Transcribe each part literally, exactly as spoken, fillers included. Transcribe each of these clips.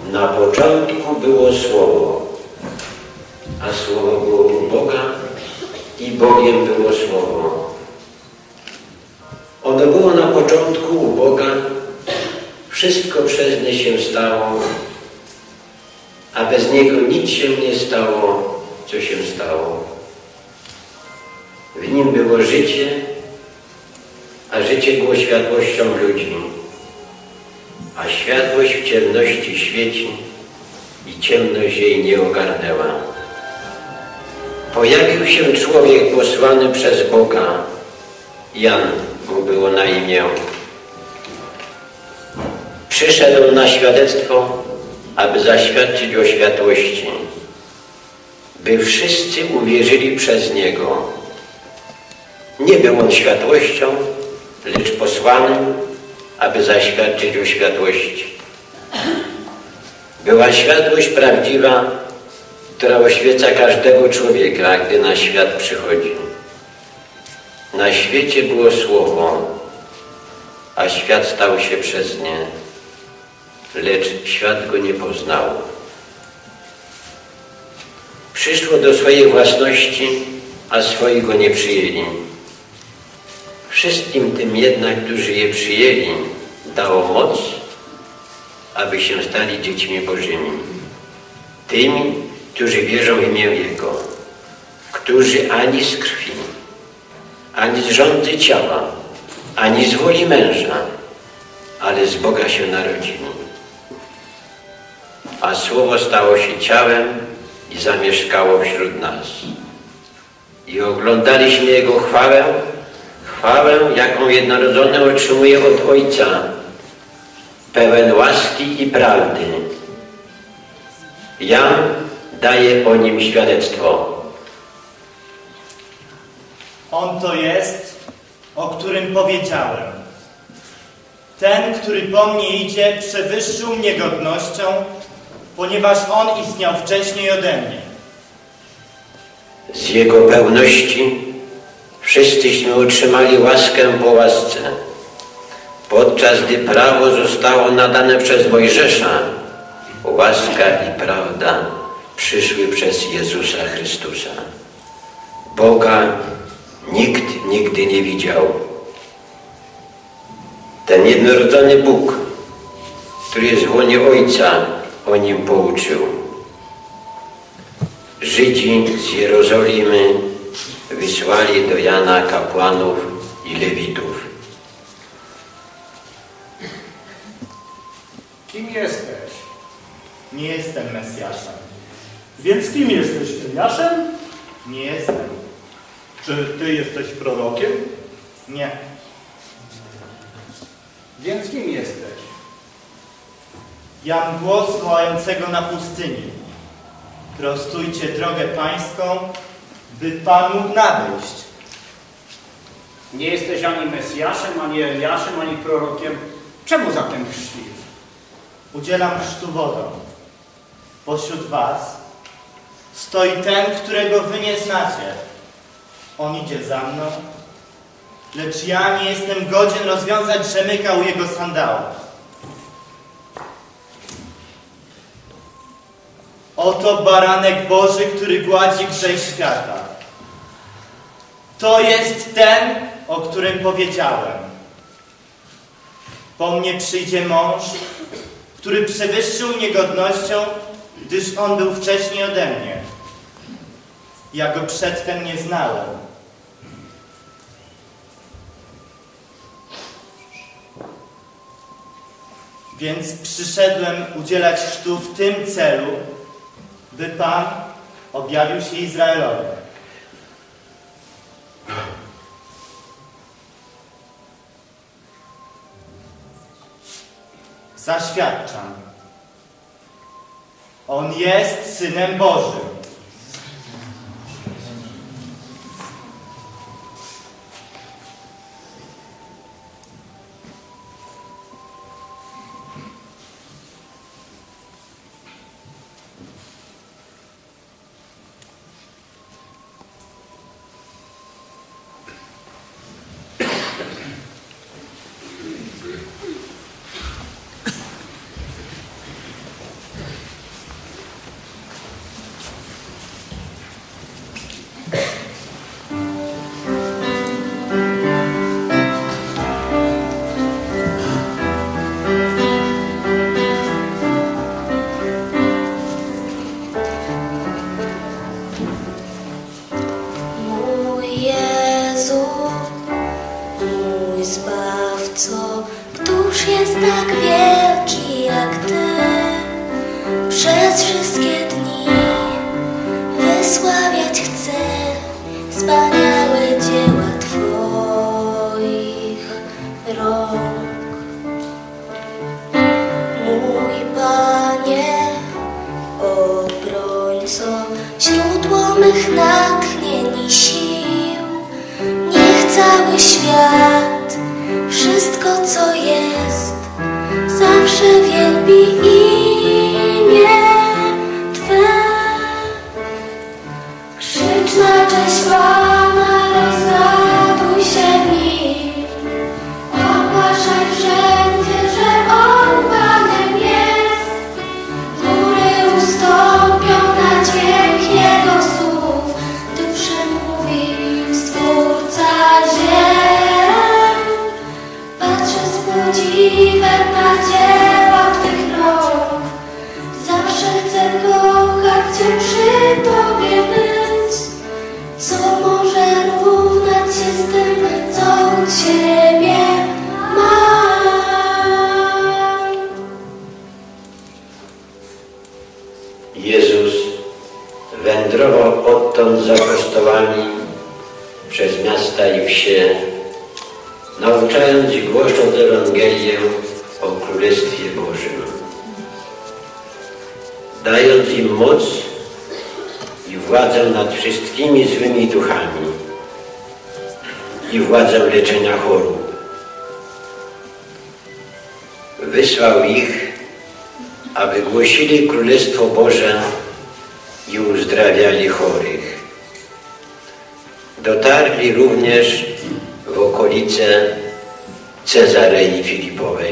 Na początku było Słowo, a Słowo było u Boga i Bogiem było Słowo. Ono było na początku u Boga, wszystko przez nie się stało, a bez Niego nic się nie stało, co się stało. W Nim było życie, a życie było światłością ludzi, a światłość w ciemności świeci i ciemność jej nie ogarnęła. Pojawił się człowiek posłany przez Boga, Jan mu było na imię. Przyszedł na świadectwo, aby zaświadczyć o światłości, by wszyscy uwierzyli przez Niego. Nie był on światłością, lecz posłanym, aby zaświadczyć o światłości. Była światłość prawdziwa, która oświeca każdego człowieka, gdy na świat przychodzi. Na świecie było Słowo, a świat stał się przez nie, lecz świat go nie poznał. Przyszło do swojej własności, a swoi go nie przyjęli. Wszystkim tym jednak, którzy je przyjęli, dało moc, aby się stali dziećmi Bożymi. Tymi, którzy wierzą w imię Jego, którzy ani z krwi, ani z rządzy ciała, ani z woli męża, ale z Boga się narodzili. A Słowo stało się ciałem i zamieszkało wśród nas. I oglądaliśmy Jego chwałę, chwałę, jaką jednorodzony otrzymuje od Ojca, pełen łaski i prawdy. Jan daje o Nim świadectwo. On to jest, o którym powiedziałem. Ten, który po mnie idzie, przewyższył mnie godnością, ponieważ On istniał wcześniej ode mnie. Z Jego pełności wszyscyśmy otrzymali łaskę po łasce, podczas gdy prawo zostało nadane przez Mojżesza. Łaska i prawda przyszły przez Jezusa Chrystusa. Boga nikt nigdy nie widział. Ten jednorodzony Bóg, który jest w łonie Ojca, o Nim pouczył. Żydzi z Jerozolimy wysłali do Jana kapłanów i lewitów. Kim jesteś? Nie jestem Mesjaszem. Więc kim jesteś? Eliaszem? Nie jestem. Czy ty jesteś prorokiem? Nie. Więc kim jesteś? Jam głos wołającego na pustyni. Prostujcie drogę pańską, by Pan mógł nadejść. Nie jesteś ani Mesjaszem, ani Eliaszem, ani prorokiem. Czemu zatem chrzcisz? Udzielam chrztu wodą. Pośród was stoi ten, którego wy nie znacie. On idzie za mną, lecz ja nie jestem godzien rozwiązać rzemyka u jego sandałów. Oto baranek Boży, który gładzi grzech świata. To jest ten, o którym powiedziałem. Po mnie przyjdzie mąż, który przewyższył mnie godnością, gdyż on był wcześniej ode mnie. Ja go przedtem nie znałem. Więc przyszedłem udzielać chrztu w tym celu, by Pan objawił się Izraelowi. Zaświadczam. On jest Synem Bożym. przez wszystkie dni wysławiać chcę wspaniałe dzieła Twoich rąk. Mój Panie, obrońco, źródło mych natchnień i sił, niech cały świat, wszystko co jest, zawsze wielbi imię Twe. Krzycz na cześć Pana, rozraduj się w Nim, ogłaszaj wszędzie, że On Panem jest. Góry ustąpią na dźwięk Jego słów, gdy przemówi Stwórca ziem. Patrzę z podziwem na dzieła Twych rąk, zawsze chcę kochać Cię, przy Tobie być. Co może równać się z tym, co u Ciebie mam? Jezus wędrował odtąd z apostołami przez miasta i wsie, nauczając i głosząc Ewangelię o Królestwie Bożym, dając im moc i władzę nad wszystkimi złymi duchami i władzę leczenia chorób. Wysłał ich, aby głosili Królestwo Boże i uzdrawiali chorych. Dotarli również w okolice Cezarei Filipowej.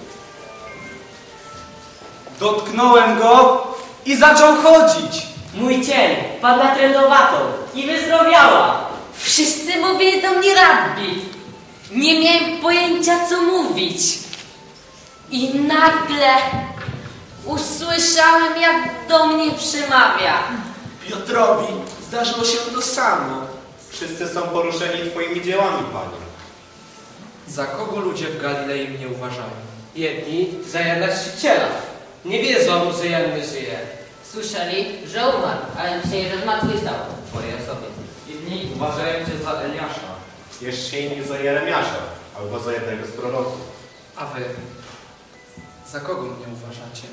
Dotknąłem go i zaczął chodzić. Mój cień padł na trędowatą i wyzdrowiała. Wszyscy mówili do mnie rabbi. Nie miałem pojęcia, co mówić. I nagle usłyszałem, jak do mnie przemawia. Piotrowi zdarzyło się to samo. Wszyscy są poruszeni Twoimi dziełami, Panie. Za kogo ludzie w Galilei mnie uważają? Jedni za Jana Chrzciciela. Nie wierzą, że Jan nie żyje. Słyszeli, że umarł, ale myśleli, że zmartwychwstał w swojej osobie. Inni uważają Cię za Eliasza. Jeszcze inni za Jeremiasza, albo za jednego z proroków. A wy? Za kogo mnie uważacie?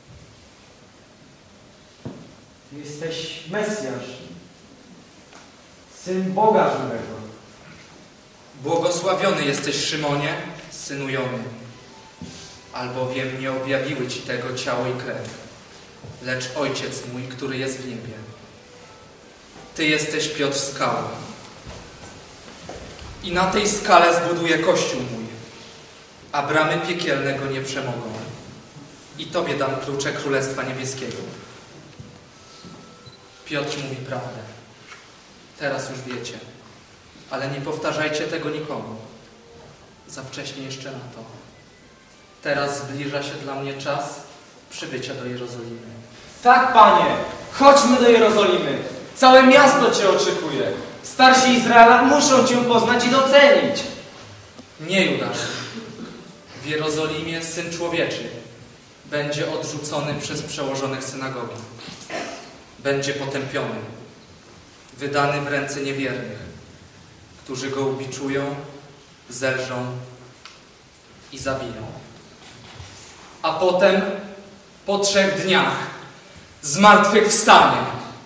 Jesteś Mesjasz, Syn Boga żywego. Błogosławiony jesteś, Szymonie, synu Jony, albowiem nie objawiły Ci tego ciało i krew, lecz Ojciec mój, który jest w niebie. Ty jesteś Piotr skała i na tej skale zbuduję Kościół mój, a bramy piekielne go nie przemogą. I Tobie dam klucze Królestwa Niebieskiego. Piotr mówi prawdę. Teraz już wiecie, ale nie powtarzajcie tego nikomu. Za wcześnie jeszcze na to. Teraz zbliża się dla mnie czas przybycia do Jerozolimy. Tak, Panie, chodźmy do Jerozolimy. Całe miasto Cię oczekuje. Starsi Izraela muszą Cię poznać i docenić. Nie, Judasz. W Jerozolimie Syn Człowieczy będzie odrzucony przez przełożonych synagogi. Będzie potępiony, wydany w ręce niewiernych, którzy go ubiczują, zelżą i zabiją. A potem, po trzech dniach, zmartwychwstanie.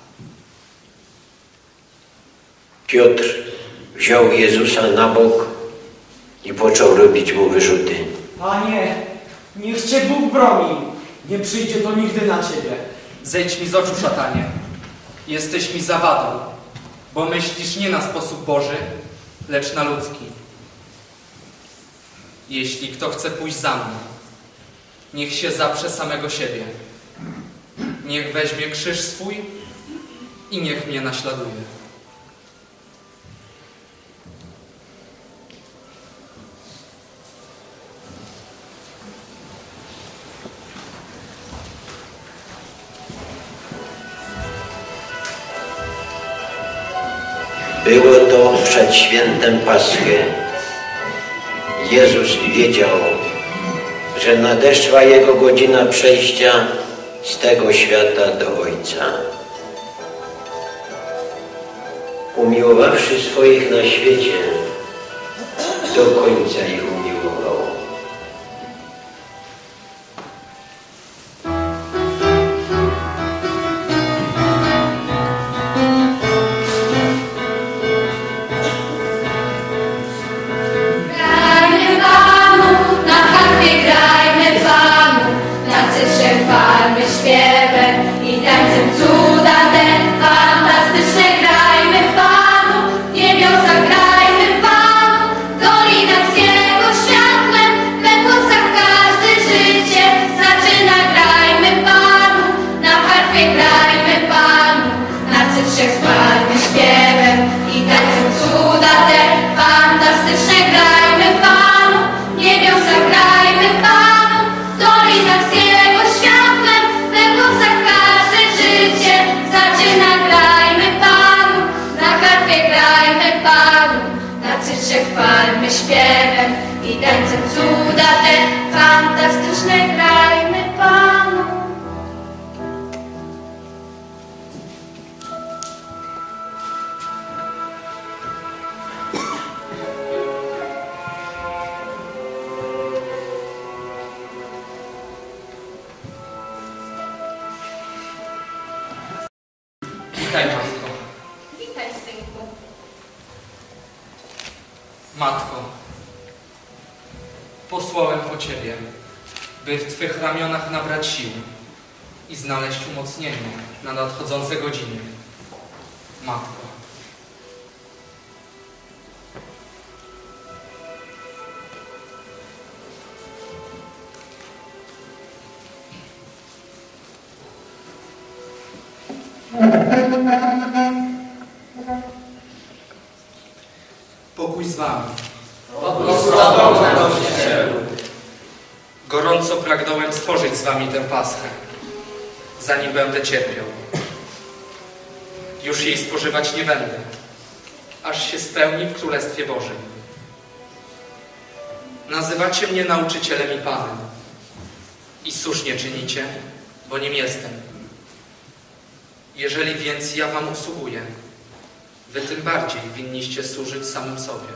Piotr wziął Jezusa na bok i począł robić mu wyrzuty. Panie, niech Cię Bóg broni. Nie przyjdzie to nigdy na Ciebie. Zejdź mi z oczu, szatanie. Jesteś mi zawadą, bo myślisz nie na sposób Boży, lecz na ludzki. Jeśli kto chce pójść za mną, niech się zaprze samego siebie. Niech weźmie krzyż swój i niech mnie naśladuje. Było to przed świętem Paschy. Jezus wiedział, że nadeszła Jego godzina przejścia z tego świata do Ojca. Umiłowawszy swoich na świecie, do końca ich umiłował. Grajmy Panu, na harfie grajmy Panu, na cytrze chwalmy śpiewem i tańcem cuda te fantastyczne grajmy Panu, w niebiosach grajmy Panu, w dolinach z Jego światłem, we włosach każde życie zaczyna. Grajmy Panu, na harfie grajmy Panu, na cytrze chwalmy śpiewem i tańcem cuda te fantastyczne grajmy Panu, w niebiosach grajmy Panu, w dolinach z Jego światłem, we włosach każde życie zaczyna. Grajmy Panu, na harfie grajmy Panu, na cytrze chwalmy śpiewem i tańcem cuda te fantastyczne grajmy Panu. Witaj, matko. Witaj, synku. Matko, posłałem po Ciebie, by w Twych ramionach nabrać sił i znaleźć umocnienie na nadchodzące godziny. Matko. Pokój z Wami. Gorąco pragnąłem stworzyć z Wami tę Paschę, zanim będę cierpiał. Już jej spożywać nie będę, aż się spełni w Królestwie Bożym. Nazywacie mnie nauczycielem i Panem. I słusznie czynicie, bo nim jestem. Jeżeli więc ja wam usługuję, wy tym bardziej winniście służyć samym sobie.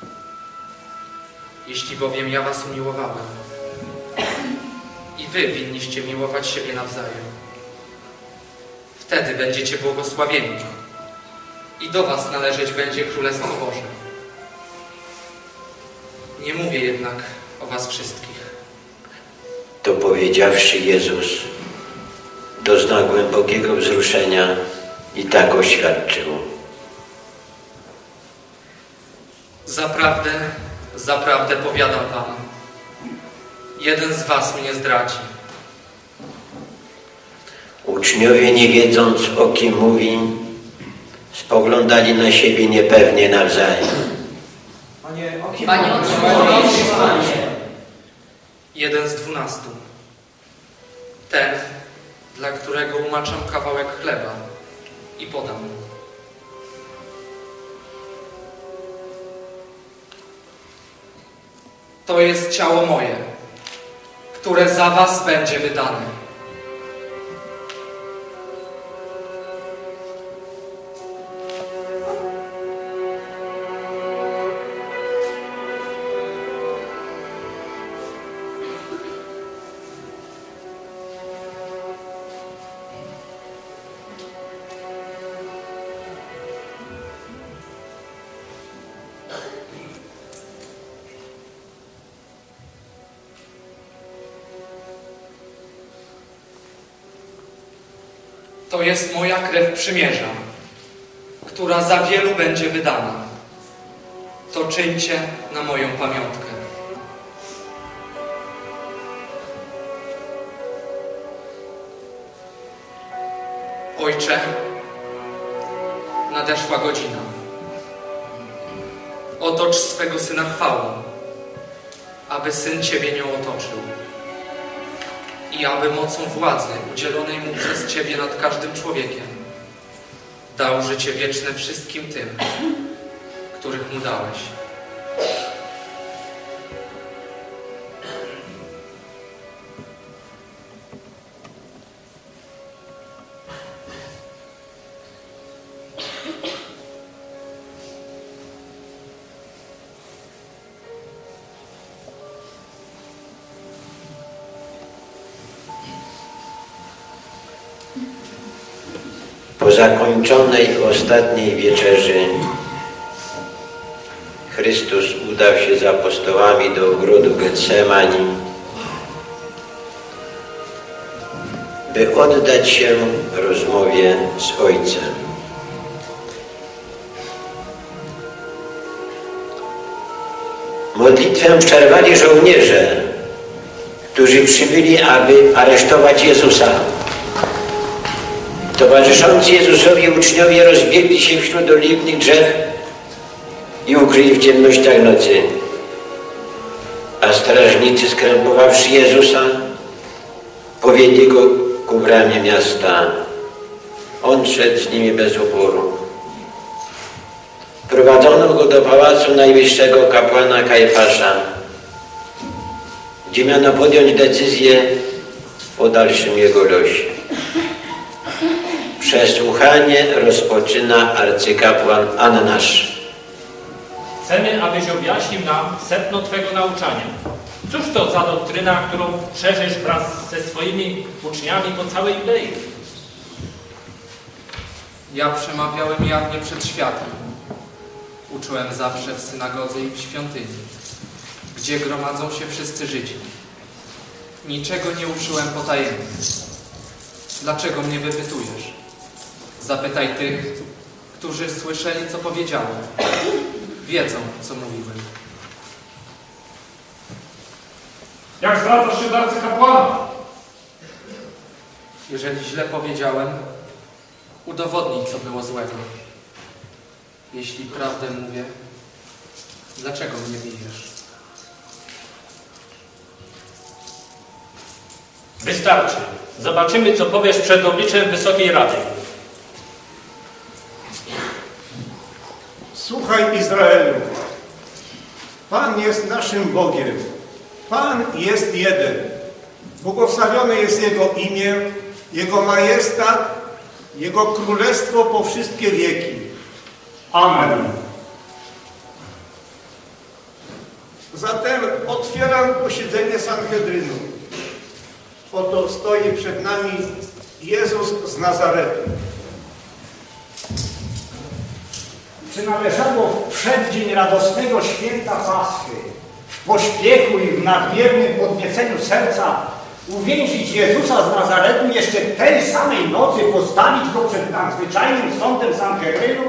Jeśli bowiem ja was umiłowałem, i wy winniście miłować siebie nawzajem. Wtedy będziecie błogosławieni i do was należeć będzie Królestwo Boże. Nie mówię jednak o was wszystkich. To powiedziawszy, Jezus doznał głębokiego wzruszenia i tak oświadczył. Zaprawdę, zaprawdę powiadam wam, jeden z was mnie zdradzi. Uczniowie, nie wiedząc, o kim mówi, spoglądali na siebie niepewnie nawzajem. Panie, o kim Panie, mówisz? o kim mówisz, Panie? Jeden z dwunastu. Ten, dla którego umaczam kawałek chleba i podam mu. To jest ciało moje, które za was będzie wydane. To jest moja krew przymierza, która za wielu będzie wydana. To czyńcie na moją pamiątkę. Ojcze, nadeszła godzina. Otocz swego Syna chwałą, aby Syn Ciebie nią otoczył. I aby mocą władzy udzielonej Mu przez Ciebie nad każdym człowiekiem dał życie wieczne wszystkim tym, których Mu dałeś. zakończonej ostatniej wieczerzy Chrystus udał się z apostołami do ogrodu Getsemani, by oddać się rozmowie z Ojcem. Modlitwę przerwali żołnierze, którzy przybyli, aby aresztować Jezusa. Towarzyszący Jezusowi uczniowie rozbiegli się wśród oliwnych drzew i ukryli w ciemnościach nocy. A strażnicy, skrępowawszy Jezusa, powiedzieli go ku bramie miasta. On szedł z nimi bez oporu. Prowadzono go do pałacu najwyższego kapłana Kajfasza, gdzie miano podjąć decyzję o dalszym jego losie. Przesłuchanie rozpoczyna arcykapłan Annasz. Chcemy, abyś objaśnił nam sedno Twego nauczania. Cóż to za doktryna, którą szerzysz wraz ze swoimi uczniami po całej Judei? Ja przemawiałem jawnie przed światem. Uczyłem zawsze w synagodze i w świątyni, gdzie gromadzą się wszyscy Żydzi. Niczego nie uczyłem potajemnie. Dlaczego mnie wypytujesz? Zapytaj tych, którzy słyszeli, co powiedziałem. Wiedzą, co mówiłem. Jak zwracasz się do arcykapłana? Jeżeli źle powiedziałem, udowodnij, co było złego. Jeśli prawdę mówię, dlaczego mnie bijesz? Wystarczy. Zobaczymy, co powiesz przed obliczem Wysokiej Rady. Słuchaj, Izraelu, Pan jest naszym Bogiem. Pan jest jeden. Błogosławione jest Jego imię, Jego majestat, Jego królestwo po wszystkie wieki. Amen. Zatem otwieram posiedzenie Sanhedrynu. Oto stoi przed nami Jezus z Nazaretu. Czy należało w przeddzień radosnego święta Paschy, w pośpiechu i w nadmiernym podnieceniu serca uwięzić Jezusa z Nazaretu, jeszcze tej samej nocy postawić go przed nadzwyczajnym sądem Sanhedrynu?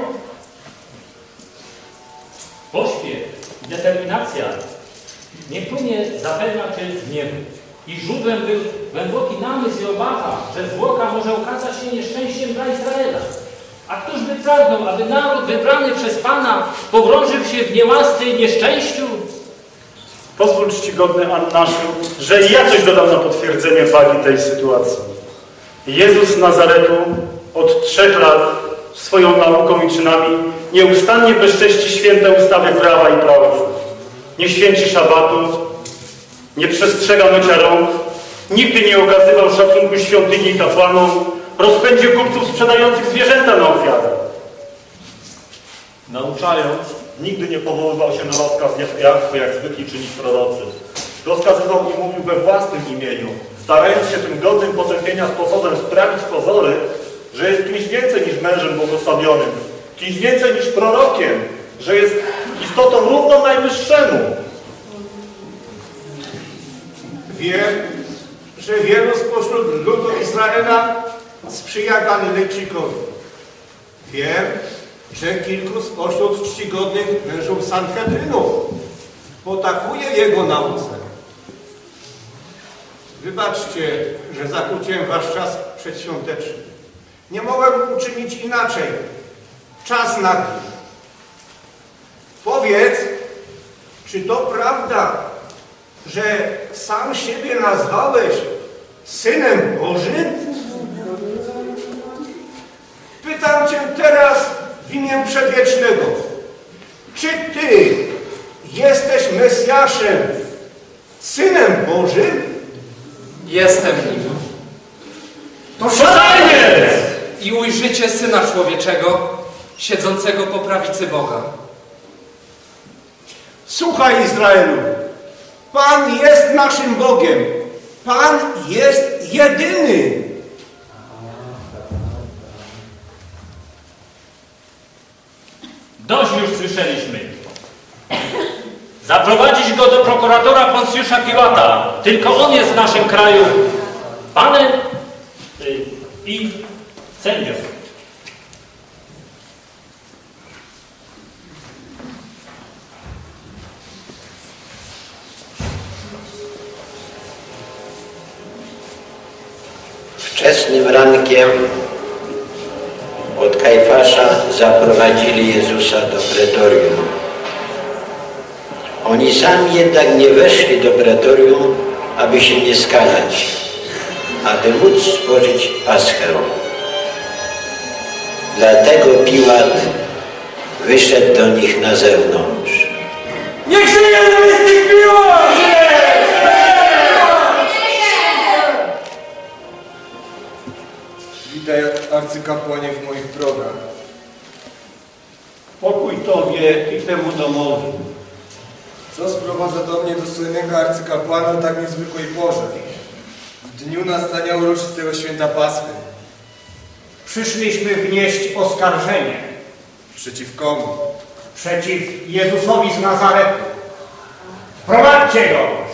Pośpiech, determinacja nie płynie zapewnia Cię z nieba. I żółwem był głęboki namysł i obawa, że zwłoka może okazać się nieszczęściem dla Izraela. A któż by pragnął, aby naród wybrany przez Pana pogrążył się w niełasce i nieszczęściu? Pozwól, czcigodny Annaszu, że i ja coś dodam na potwierdzenie wagi tej sytuacji. Jezus z Nazaretu od trzech lat swoją nauką i czynami nieustannie bezcześci święte ustawy prawa i prawa. Nie święci szabatu, nie przestrzega mycia rąk, nigdy nie okazywał szacunku świątyni i kapłanom, rozpędził kupców sprzedających zwierzęta na ofiarę. Nauczając, nigdy nie powoływał się na rozkaz Jahwe, jak zwykli czynić prorocy. Rozkazywał i mówił we własnym imieniu, starając się tym godnym potępienia sposobem sprawić pozory, że jest kimś więcej niż mężem błogosławionym, kimś więcej niż prorokiem, że jest istotą równą Najwyższemu. Wiem, że wielu spośród ludu Izraela sprzyja Galilejczykowi. Wiem, że kilku spośród czcigodnych mężów Sanhedrynu potakuje jego nauce. Wybaczcie, że zakłóciłem wasz czas przedświąteczny. Nie mogłem uczynić inaczej. Czas nagli. Powiedz, czy to prawda, że sam siebie nazwałeś Synem Bożym? Pytam Cię teraz w imię Przedwiecznego. Czy Ty jesteś Mesjaszem, Synem Bożym? Jestem nim. To szalenie! I ujrzycie Syna Człowieczego, siedzącego po prawicy Boga. Słuchaj, Izraelu, Pan jest naszym Bogiem. Pan jest jedyny. Pącjusza Piłata. Tylko on jest w naszym kraju panem y, i sędzią. Wczesnym rankiem od Kajfasza zaprowadzili Jezusa do pretorium. Oni sami jednak nie weszli do pretorium, aby się nie skalać, aby móc spożyć Paschę. Dlatego Piłat wyszedł do nich na zewnątrz. Niech żyje namiestnik Piłat! Witaj, arcykapłanie, w moich progach. Pokój Tobie i temu domowi. Co sprowadza do mnie dostojnego arcykapłana o tak niezwykłej porze? W dniu nastania uroczystego święta Paschy. Przyszliśmy wnieść oskarżenie. Przeciw komu? Przeciw Jezusowi z Nazaretu. Wprowadźcie go!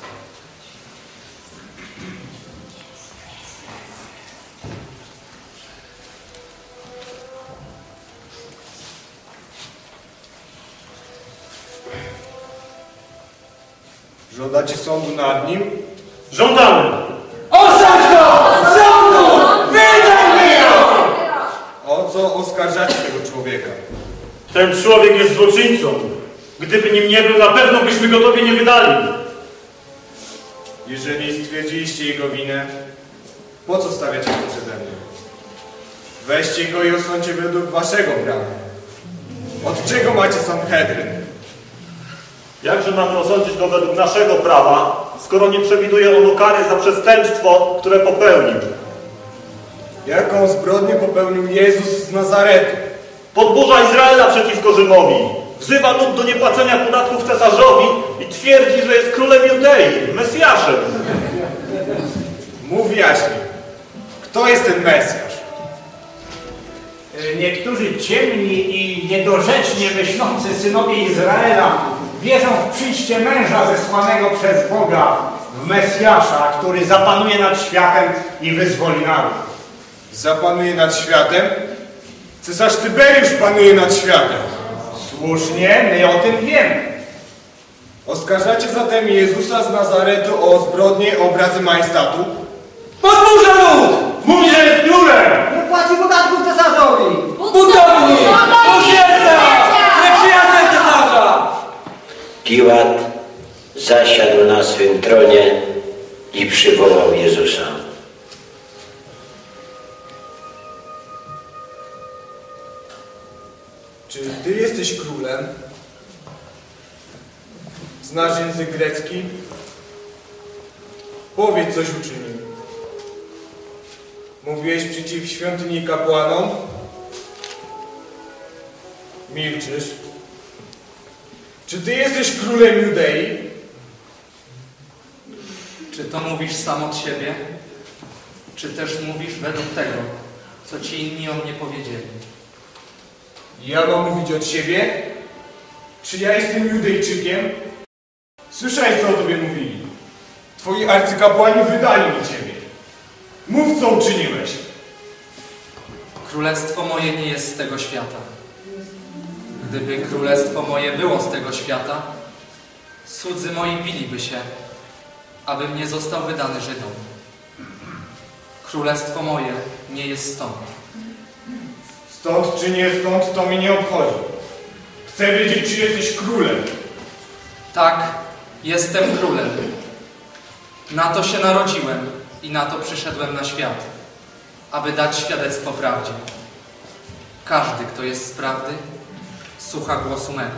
Żądacie sądu nad nim? Żądamy! Osadź go! Sądu! Wydaj go! O co oskarżacie tego człowieka? Ten człowiek jest złoczyńcą. Gdyby nim nie był, na pewno byśmy go Tobie nie wydali. Jeżeli stwierdziliście jego winę, po co stawiacie go przede mną? Weźcie go i osądźcie według waszego prawa. Od czego macie Sanhedryn? Jakże mamy osądzić go według naszego prawa, skoro nie przewiduje ono kary za przestępstwo, które popełnił? Jaką zbrodnię popełnił Jezus z Nazaretu? Podburza Izraela przeciwko Rzymowi. Wzywa lud do niepłacenia podatków cesarzowi i twierdzi, że jest królem Judei, Mesjaszem. Mów jaśniej. Kto jest ten Mesjasz? Niektórzy ciemni i niedorzecznie myślący synowie Izraela wierzą w przyjście męża zesłanego przez Boga, w Mesjasza, który zapanuje nad światem i wyzwoli naród. Zapanuje nad światem? Cesarz Tyberiusz panuje nad światem. Słusznie, my o tym wiemy. Oskarżacie zatem Jezusa z Nazaretu o zbrodnie, obrazy majestatu? Podburza lud! Mówi, że jest królem! Nie płaci podatków cesarzowi! Budownik! Oświęca! Nieprzyjaciel cesarza! Piłat zasiadł na swym tronie i przywołał Jezusa. Czy Ty jesteś królem? Znasz język grecki? Powiedz, coś uczynił. Mówiłeś przeciw świątyni kapłanom? Milczysz. Czy Ty jesteś królem Judei? Czy to mówisz sam od siebie? Czy też mówisz według tego, co ci inni o mnie powiedzieli? Ja mam mówić od siebie? Czy ja jestem Judejczykiem? Słyszałeś, co o Tobie mówili. Twoi arcykapłani wydali mi Ciebie. Mów, co uczyniłeś. Królestwo moje nie jest z tego świata. Gdyby królestwo moje było z tego świata, cudzy moi biliby się, abym nie został wydany Żydom. Królestwo moje nie jest stąd. Stąd czy nie stąd, to mi nie obchodzi. Chcę wiedzieć, czy jesteś królem. Tak, jestem królem. Na to się narodziłem i na to przyszedłem na świat, aby dać świadectwo prawdzie. Każdy, kto jest z prawdy, słucha głosu mego.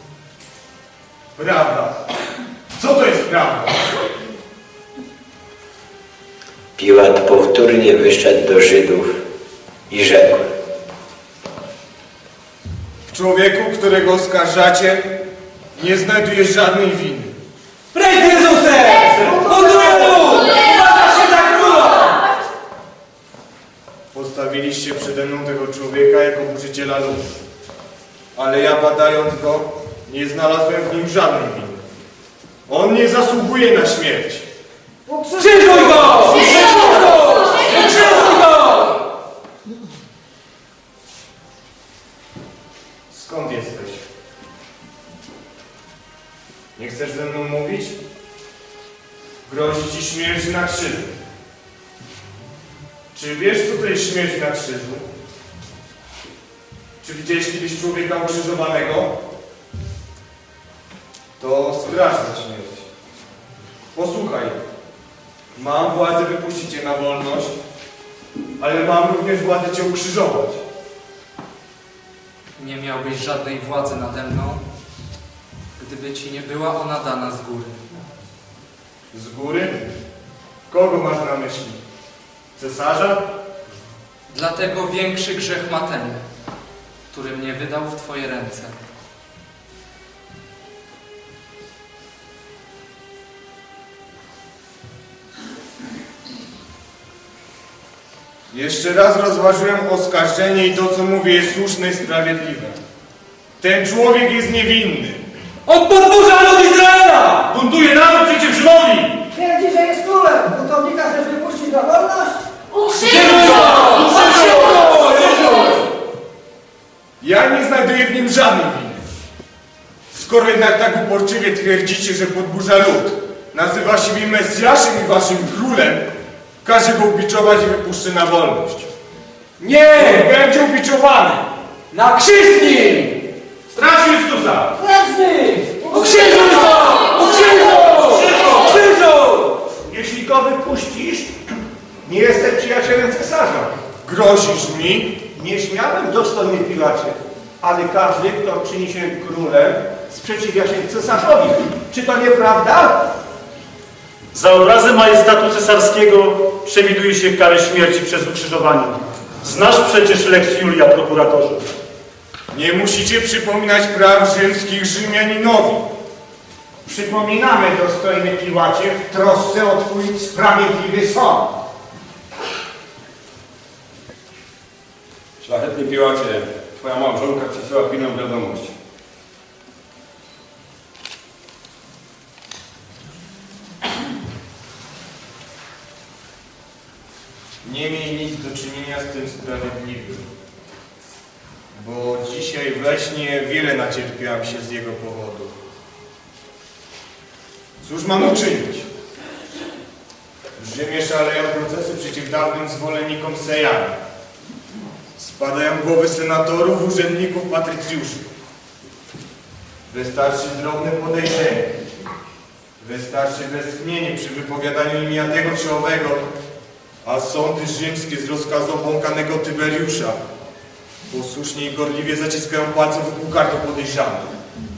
Prawda. Co to jest prawda? Piłat powtórnie wyszedł do Żydów i rzekł: W człowieku, którego oskarżacie, nie znajdujesz żadnej winy. Precz z Jezusem! Buduję lud! Uważa się za króla! Postawiliście przede mną tego człowieka jako burzyciela ludu. Ale ja, badając go, nie znalazłem w nim żadnej winy. On nie zasługuje na śmierć. Ukrzyżuj go! Ukrzyżuj go! Ukrzyżuj go! Skąd jesteś? Nie chcesz ze mną mówić? Grozi ci śmierć na krzyżu. Czy wiesz, co to jest śmierć na krzyżu? Czy widziałeś kiedyś człowieka ukrzyżowanego? To straszna śmierć. Posłuchaj. Mam władzę wypuścić cię na wolność, ale mam również władzę cię ukrzyżować. Nie miałbyś żadnej władzy nade mną, gdyby ci nie była ona dana z góry. Z góry? Kogo masz na myśli? Cesarza? Dlatego większy grzech ma ten, który mnie wydał w twoje ręce. Jeszcze raz rozważyłem oskarżenie i to, co mówię, jest słuszne i sprawiedliwe. Ten człowiek jest niewinny. On podburza lud Izraela! Buntuje naród przeciw Rzymowi! Twierdzi, że jest królem. Buntownika chcesz wypuścić na wolność? Ukrzyżuj go! Ja nie znajduję w nim żadnej winy. Skoro jednak tak uporczywie twierdzicie, że podburza lud, nazywa siebie Mesjaszem i waszym królem, każę go ubiczować i wypuszczę na wolność. Nie! Będzie ubiczowany! Na krzyż z nim! Straż Chrystusa! Kręcny! Ukrzyżuj go! Ukrzyżuj! Ukrzyżuj! Jeśli go wypuścisz, nie jestem przyjacielem cesarza. Grozisz mi? Nie śmiałem dostojny Piłacie, ale każdy, kto czyni się królem, sprzeciwia się cesarzowi. Czy to nieprawda? Za obrazę majestatu cesarskiego przewiduje się karę śmierci przez ukrzyżowanie. Znasz przecież Lex Julia, prokuratorze. Nie musicie przypominać praw rzymskich Rzymianinowi. Przypominamy, dostojny Piłacie, w trosce o twój sprawiedliwy sąd. Szlachetny Piłacie, twoja małżonka przysłała pilną wiadomość. Nie miej nic do czynienia z tym sprawiedliwym, bo dzisiaj we śnie wiele nacierpiałam się z jego powodu. Cóż mam uczynić? W Rzymie szaleją procesy przeciw dawnym zwolennikom Sejana. Spadają głowy senatorów, urzędników, patrycjuszy. Wystarczy drobne podejrzenie. Wystarczy westchnienie przy wypowiadaniu imienia tego czy owego, a sądy rzymskie z rozkazu obłąkanego Tyberiusza posłusznie i gorliwie zaciskają palce wokół karku podejrzanych.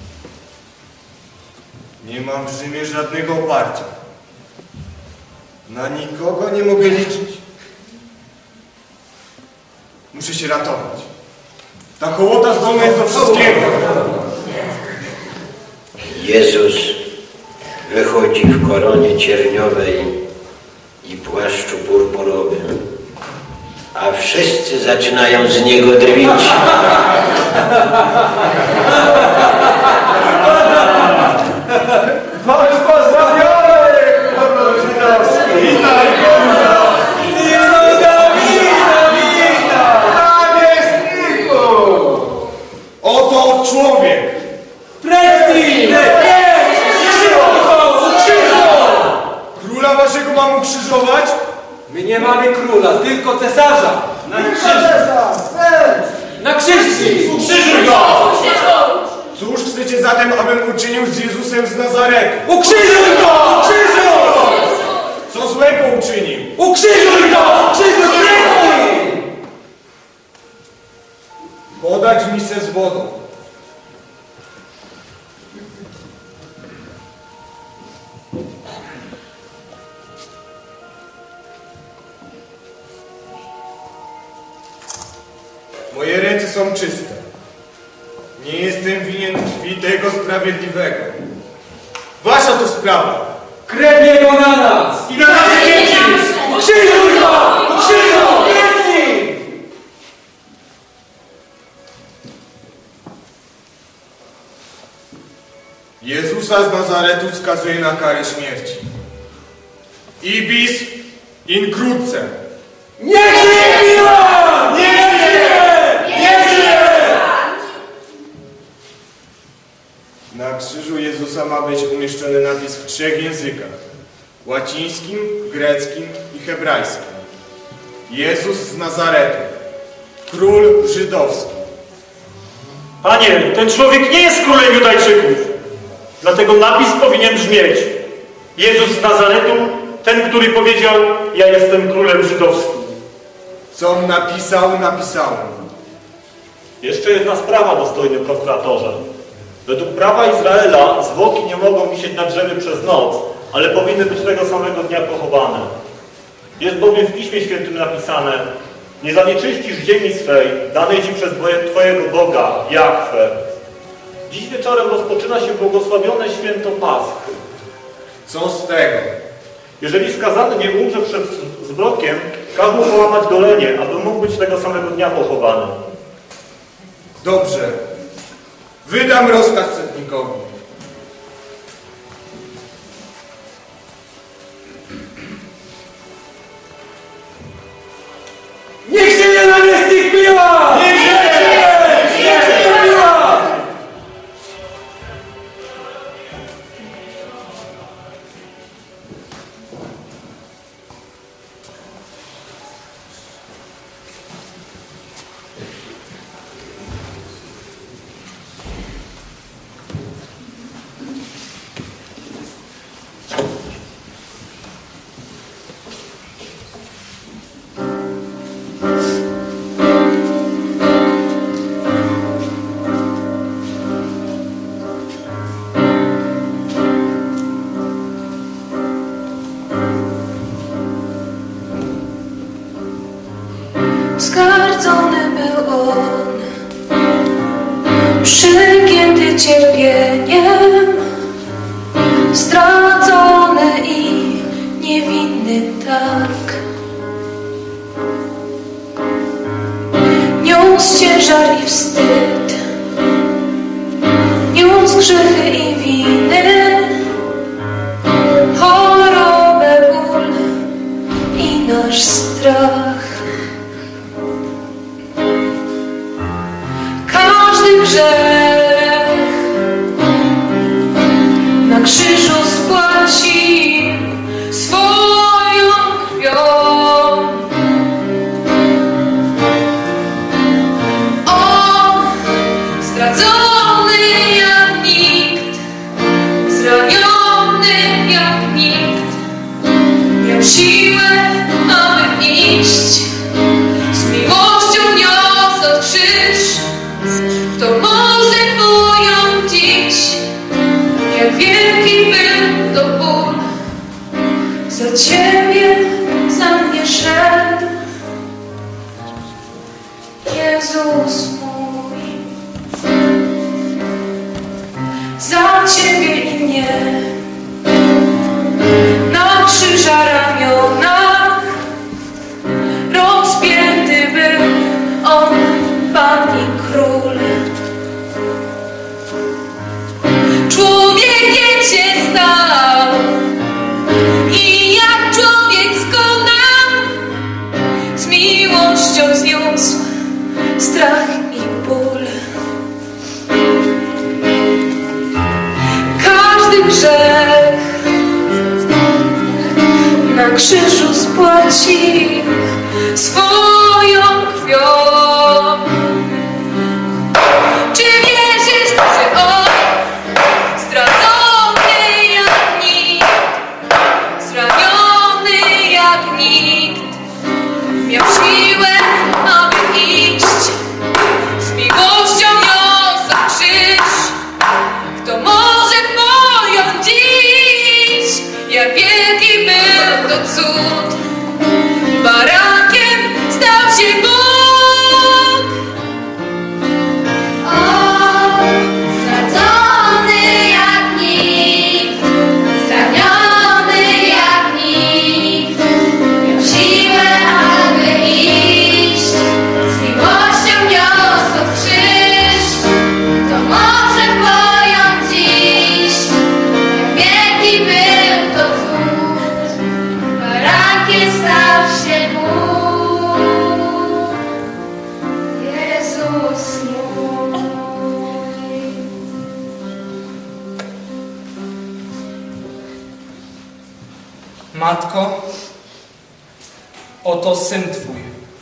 Nie mam w Rzymie żadnego oparcia. Na nikogo nie mogę liczyć. Muszę się ratować. Ta hołota zdolna jest do wszystkiego. Jezus wychodzi w koronie cierniowej i płaszczu purpurowym, a wszyscy zaczynają z niego drwić. Bądź pozdrowiony, królu żydowski! Witaj, królu! Wina, wina, wina! Namiestniku! Oto człowiek! Prędzej! Króla waszego mam ukrzyżować? My nie mamy króla, tylko cesarza! Na krzyż! Na krzyż! Ukrzyżuj go! Cóż chcecie zatem, abym uczynił z Jezusem z Nazaretu? Ukrzyżuj go! Ukrzyżuj! Co złego uczynił? Ukrzyżuj go! Ukrzyżuj prędzej! Podać misę z wodą. Moje ręce są czyste. Nie jestem winien krwi tego sprawiedliwego. Wasza to sprawa. Krew jego na nas! I na nasze dzieci! Ukrzyżuj go! Ukrzyżuj! Prędzej! Jezus Jezusa z Nazaretu skazuje na karę śmierci. Ibis in cruce. Nie żyje Piłat! Nie żyje! Nie żyje! Na krzyżu Jezusa ma być umieszczony napis w trzech językach. Łacińskim, greckim i hebrajskim. Jezus z Nazaretu. Król żydowski. Panie, ten człowiek nie jest królem Judajczyków. Dlatego napis powinien brzmieć: Jezus z Nazaretu, ten, który powiedział: ja jestem królem żydowskim. Co on napisał, napisałem. Jeszcze jedna sprawa, dostojny prokuratorze. Według prawa Izraela zwłoki nie mogą wisieć na drzewie przez noc, ale powinny być tego samego dnia pochowane. Jest bowiem w Piśmie Świętym napisane: nie zanieczyścisz ziemi swej, danej Ci przez Twojego Boga, Jahwe. Dziś wieczorem rozpoczyna się błogosławione święto Paschy. Co z tego? Jeżeli skazany nie umrze przed zbrokiem, każ mu połamać golenie, aby mógł być tego samego dnia pochowany. Dobrze. Wydam rozkaz setnikowi. Niech żyje namiestnik Piłat! Niech żyje! Niech żyje Piłat! Zgardzony był on, przegięty cierpieniem, zdradzony i niewinny tak. Niósł ciężar i wstyd, niósł grzechy i winy, chorobę, ból i nasz strach. Grzech na krzyżu spłacił swoją krwią. On zdradzony jak nikt, zraniony jak nikt, miał siłę, aby iść z miłością niosąc krzyż. Kto może pojąć dziś, jak wielki był to ból, za Ciebie, za mnie szedł Jezus mój. Za Ciebie i mnie na krzyża ramionach rozpięty był On, Pan i Król. Człowiekiem się stał i jak człowiek skonał, z miłością zniósł strach i ból. Każdy grzech na krzyżu spłacił swoją krwią. Czy wierzysz, że On zdradzony jak nikt, zraniony jak nikt, miał siłę, aby iść z miłością niosąc krzyż? Kto może pojąć dziś, jak wielki był to cud? Barankiem Matko, oto Syn Twój.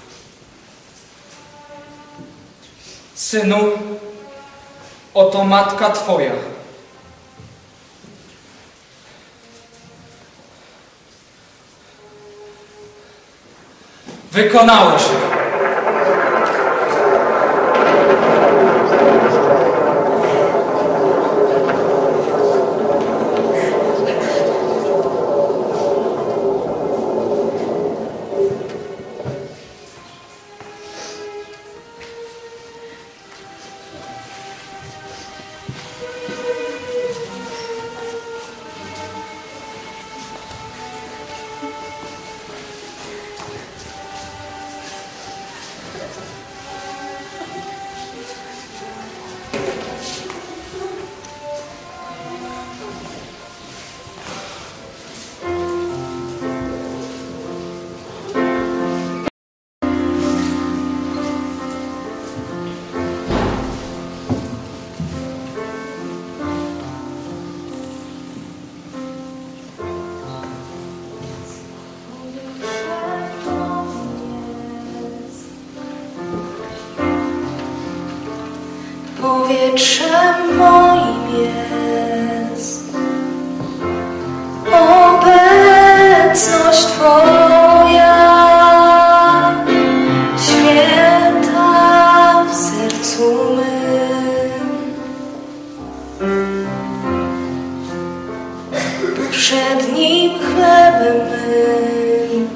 Synu, oto Matka Twoja. Wykonało się. Powietrzem moim jest obecność Twoja, święta w sercu mym. Poprzednim chlebem mym,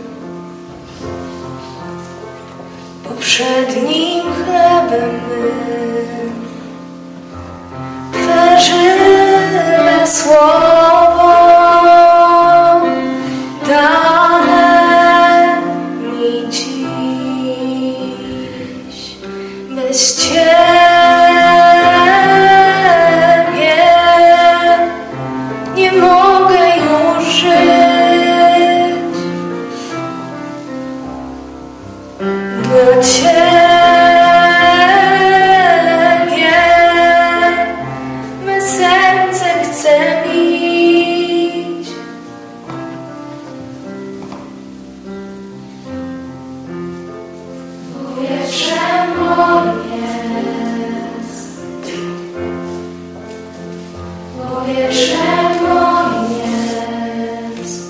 poprzednim chlebem mym, Twe żywe słowo dane mi dziś. Bez Ciebie nie mogę już żyć. Dla Ciebie serce chce iść. Powietrze moje jest, powietrze moje jest,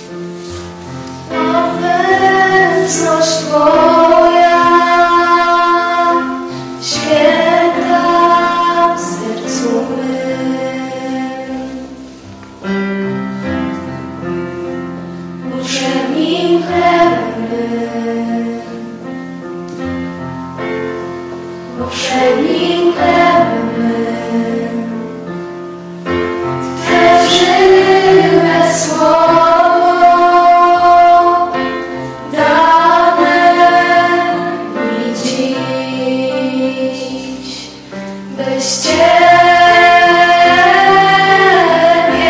obecność Twoja, święta w sercu mym. Poprzednim chlebem mym, poprzednim chlebem mym, Twe żywe słowo dane mi dziś. Bez Ciebie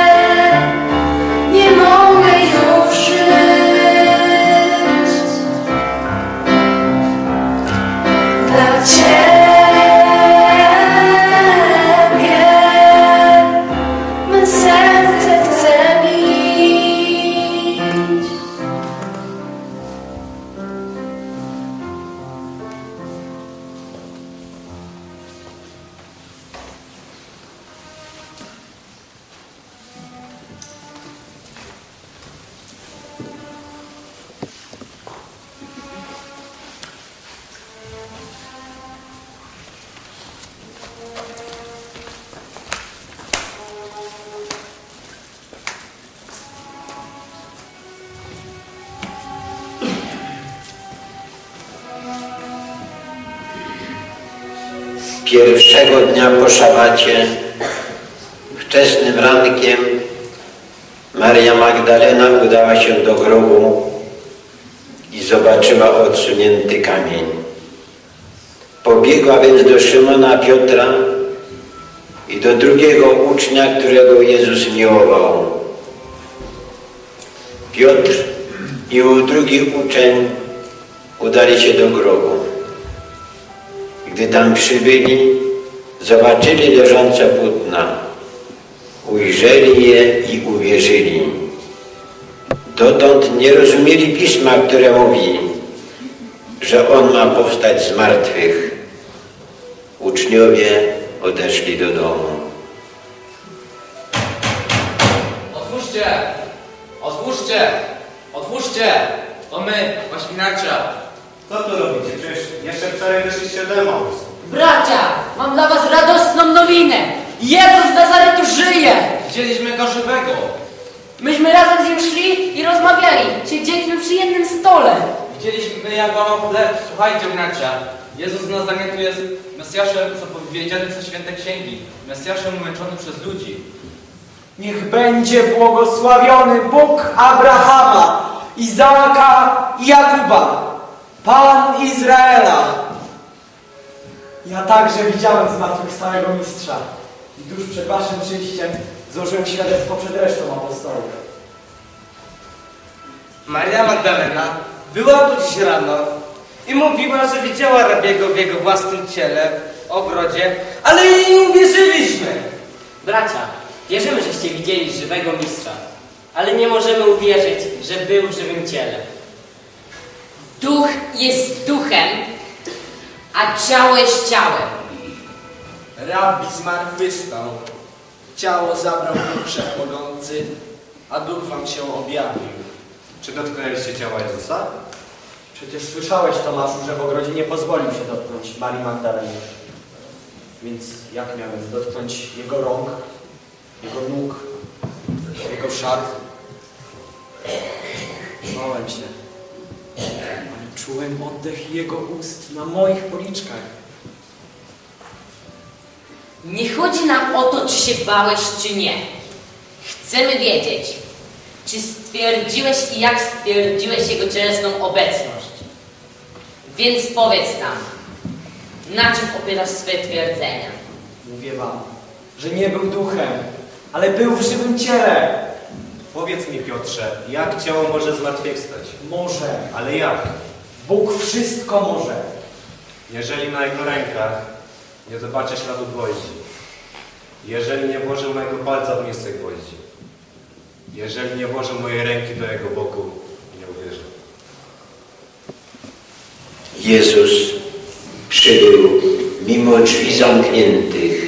nie mogę już żyć. Dla Ciebie me serce chce bić. Pierwszego dnia po szabacie, wczesnym rankiem, Maria Magdalena udała się do grobu i zobaczyła odsunięty kamień. Pobiegła więc do Szymona Piotra i do drugiego ucznia, którego Jezus miłował. Piotr i drugi uczeń udali się do grobu. Gdy tam przybyli, zobaczyli leżące płótna, ujrzeli je i uwierzyli. dotąd nie rozumieli Pisma, które mówi, że On ma powstać z martwych. Uczniowie odeszli do domu. Otwórzcie! Otwórzcie! Otwórzcie! To my, ośminacia. Co tu robicie? Przecież jeszcze wczoraj wyszliście do Emaus. Bracia, mam dla was radosną nowinę. Jezus z Nazaretu żyje! Widzieliśmy go żywego. Myśmy razem z nim szli i rozmawiali. Siedzieliśmy przy jednym stole. Widzieliśmy, jak łamał chleb. Słuchajcie, bracia. Jezus z Nazaretu jest Mesjaszem zapowiedzianym przez święte księgi. Mesjaszem umęczony przez ludzi. Niech będzie błogosławiony Bóg Abrahama, Izaaka i Jakuba, Pan Izraela. Ja także widziałem zmartwychwstałego Mistrza i tuż przed waszym przyjściem złożyłem świadectwo przed resztą apostołów. Maria Magdalena była tu dziś rano i mówiła, że widziała rabiego w jego własnym ciele w ogrodzie, ale jej nie uwierzyliśmy. Bracia, wierzymy, żeście widzieli żywego mistrza, ale nie możemy uwierzyć, że był w żywym ciele. Duch jest duchem, a ciało jest ciałem. Rabbi zmartwychwstał, ciało zabrał Duch Wszechmogący, a Duch wam się objawił. Czy dotknęliście ciała Jezusa? Przecież słyszałeś, Tomaszu, że w ogrodzie nie pozwolił się dotknąć Marii Magdaleny. Więc jak miałem dotknąć jego rąk, jego nóg, jego szat? Bałem się, ale czułem oddech jego ust na moich policzkach. Nie chodzi nam o to, czy się bałeś, czy nie. Chcemy wiedzieć, czy stwierdziłeś i jak stwierdziłeś jego cielesną obecność. Więc powiedz nam, na czym opierasz swe twierdzenia? Mówię wam, że nie był duchem, ale był w żywym ciele. Powiedz mi, Piotrze, jak ciało może zmartwychwstać? Może. Ale jak? Bóg wszystko może. Jeżeli na jego rękach nie zobaczę śladu gwoździ, jeżeli nie włożę mojego palca w miejsce gwoździ, jeżeli nie włożę mojej ręki do jego boku, nie uwierzę. Jezus przybył mimo drzwi zamkniętych.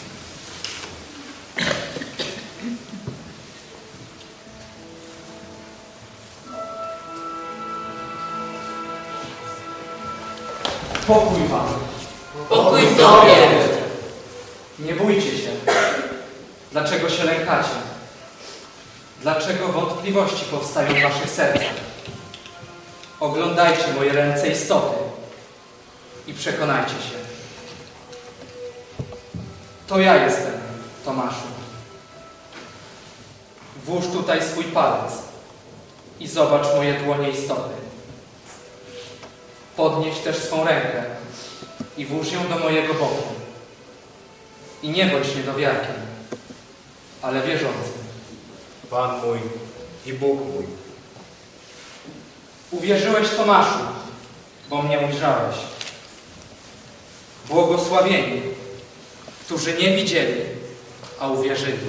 Pokój wam. Pokój tobie. Nie bójcie się. Dlaczego się lękacie? Dlaczego wątpliwości powstają w waszych sercach? Oglądajcie moje ręce i stopy i przekonajcie się. To ja jestem, Tomaszu. Włóż tutaj swój palec i zobacz moje dłonie i stopy. Podnieś też swą rękę i włóż ją do mojego boku. I nie bądź niedowiarkiem, ale wierzącym. Pan mój i Bóg mój. Uwierzyłeś, Tomaszu, bo mnie ujrzałeś. Błogosławieni, którzy nie widzieli, a uwierzyli.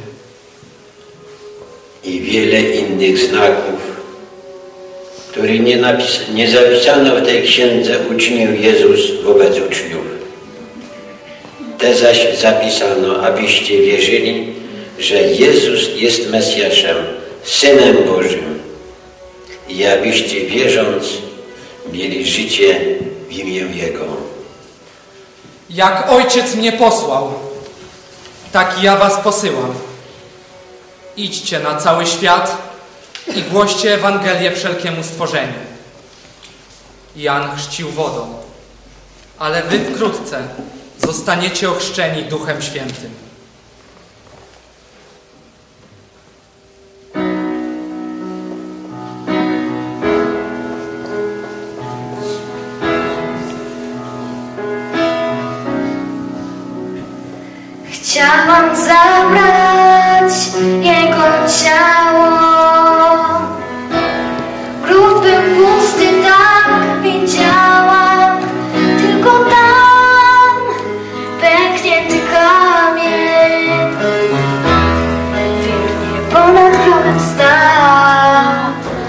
I wiele innych znaków, których nie, napis- nie zapisano w tej księdze, uczynił Jezus wobec uczniów. Te zaś zapisano, abyście wierzyli, że Jezus jest Mesjaszem, Synem Bożym i abyście wierząc mieli życie w imię Jego. Jak Ojciec mnie posłał, tak i ja was posyłam. Idźcie na cały świat i głoście Ewangelię wszelkiemu stworzeniu. Jan chrzcił wodą, ale wy wkrótce zostaniecie ochrzczeni Duchem Świętym. Chciałam zabrać jego ciało. Grób był pusty, tak widziałam. Tylko tam pęknięty kamień wiernie ponad grobem stał.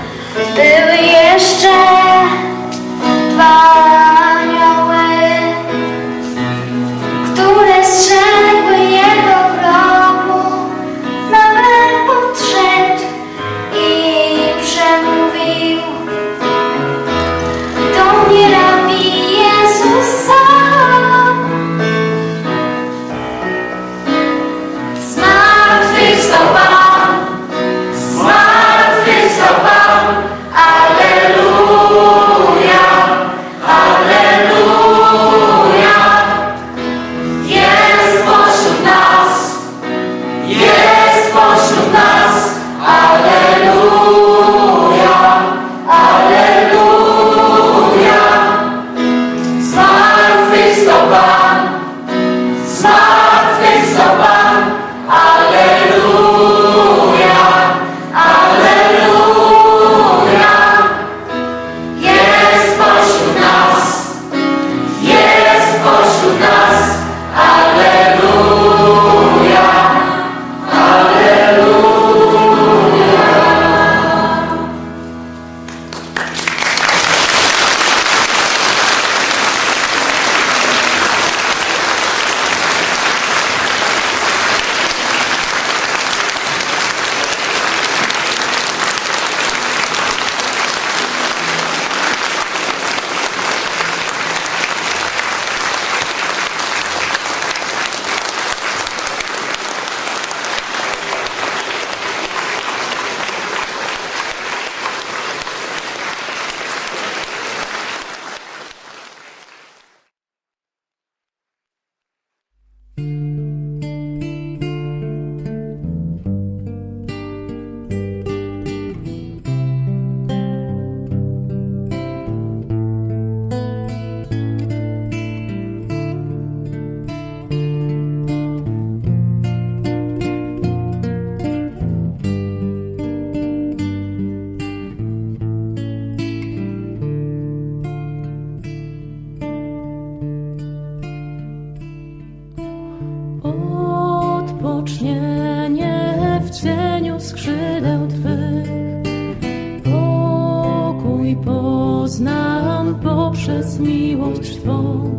poprzez miłość Twą.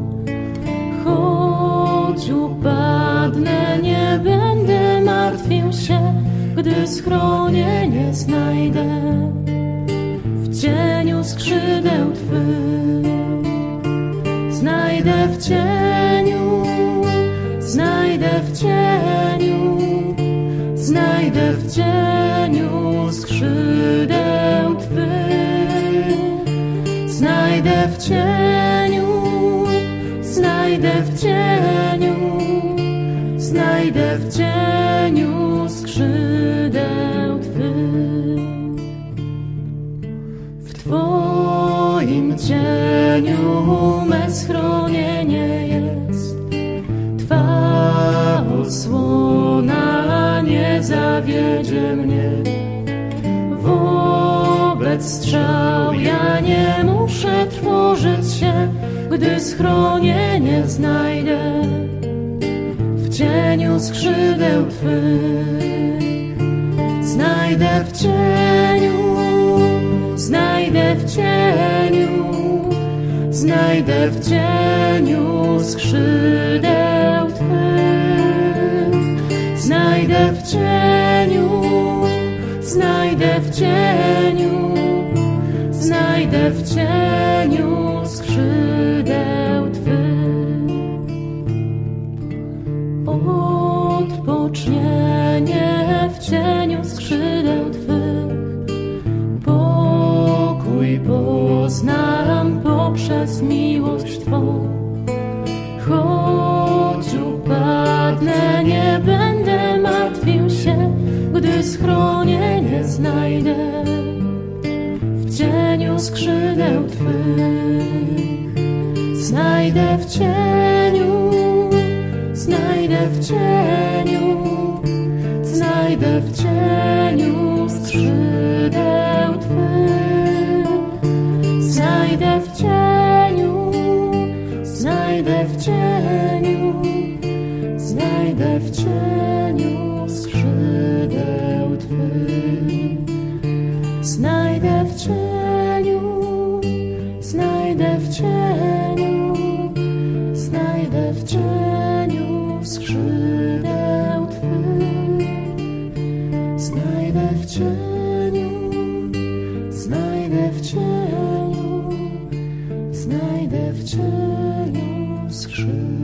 Choć upadnę, nie będę martwił się, gdy schronienie znajdę w cieniu skrzydeł Twych. Znajdę w cieniu, znajdę w cieniu, znajdę w cieniu skrzydeł Twych. Znajdę w cieniu, znajdę w cieniu, znajdę w cieniu skrzydeł Twych. W Twoim cieniu me schronienie jest, Twa osłona nie zawiedzie mnie. Wobec strzał ja nie muszę trwożyć się, gdy schronienie znajdę w cieniu skrzydeł Twych. Znajdę w cieniu, znajdę w cieniu, znajdę w cieniu skrzydeł Twych. Znajdę w cieniu, znajdę w cieniu, znajdę w cieniu skrzydeł Twych. Odpocznienie w cieniu skrzydeł Twych, pokój poznam poprzez miłość Twą. Choć upadnę, nie będę martwił się, gdy schronienie znajdę w cieniu skrzydeł Twych. Znajdę w cieniu, znajdę w cieniu, znajdę w cieniu skrzydeł Twych. Znajdę w cieniu, znajdę w cieniu, znajdę w cieniu skrzydeł Twych. Znajdę w cieniu, znajdę w cieniu, znajdę w cieniu skrzydeł Twych. Znajdę w cieniu, znajdę w cieniu, znajdę w cieniu skrzydeł.